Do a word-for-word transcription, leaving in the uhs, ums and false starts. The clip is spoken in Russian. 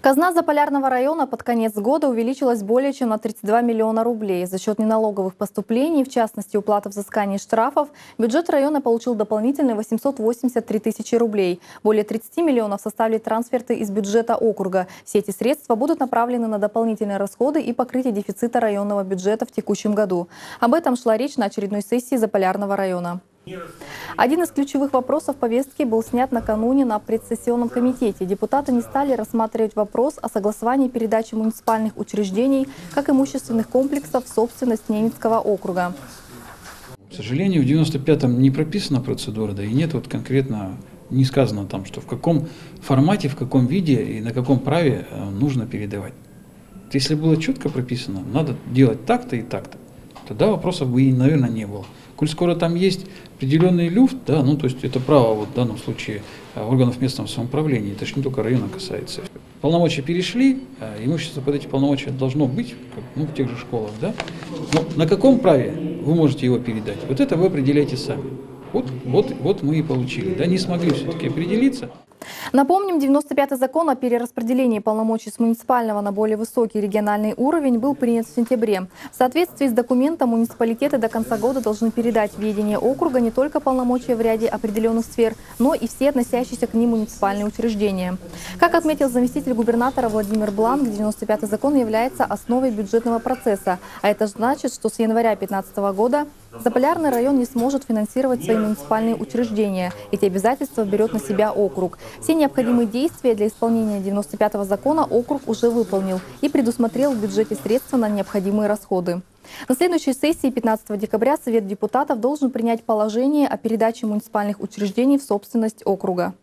Казна Заполярного района под конец года увеличилась более чем на тридцать два миллиона рублей. За счет неналоговых поступлений, в частности уплаты взысканий штрафов, бюджет района получил дополнительные восемьсот восемьдесят три тысячи рублей. Более тридцати миллионов составили трансферты из бюджета округа. Все эти средства будут направлены на дополнительные расходы и покрытие дефицита районного бюджета в текущем году. Об этом шла речь на очередной сессии Заполярного района. Один из ключевых вопросов повестки был снят накануне на предсессионном комитете. Депутаты не стали рассматривать вопрос о согласовании передачи муниципальных учреждений как имущественных комплексов в собственность Ненецкого округа. К сожалению, в девяносто пятом не прописана процедура, да и нет вот конкретно, не сказано там, что в каком формате, в каком виде и на каком праве нужно передавать. Если было четко прописано, надо делать так-то и так-то, тогда вопросов бы и, наверное, не было. Коль скоро там есть определенный люфт, да, ну то есть это право вот в данном случае органов местного самоуправления, это же не только района касается. Полномочия перешли, имущество под эти полномочия должно быть, ну, в тех же школах, да. Но на каком праве вы можете его передать? Вот это вы определяете сами. Вот, вот, вот мы и получили, да, не смогли все-таки определиться. Напомним, девяносто пятый закон о перераспределении полномочий с муниципального на более высокий региональный уровень был принят в сентябре. В соответствии с документом муниципалитеты до конца года должны передать в ведение округа не только полномочия в ряде определенных сфер, но и все относящиеся к ним муниципальные учреждения. Как отметил заместитель губернатора Владимир Бланк, девяносто пятый закон является основой бюджетного процесса, а это значит, что с января две тысячи пятнадцатого года Заполярный район не сможет финансировать свои муниципальные учреждения. Эти обязательства берет на себя округ. Все необходимые действия для исполнения девяносто пятого закона округ уже выполнил и предусмотрел в бюджете средства на необходимые расходы. На следующей сессии пятнадцатого декабря Совет депутатов должен принять положение о передаче муниципальных учреждений в собственность округа.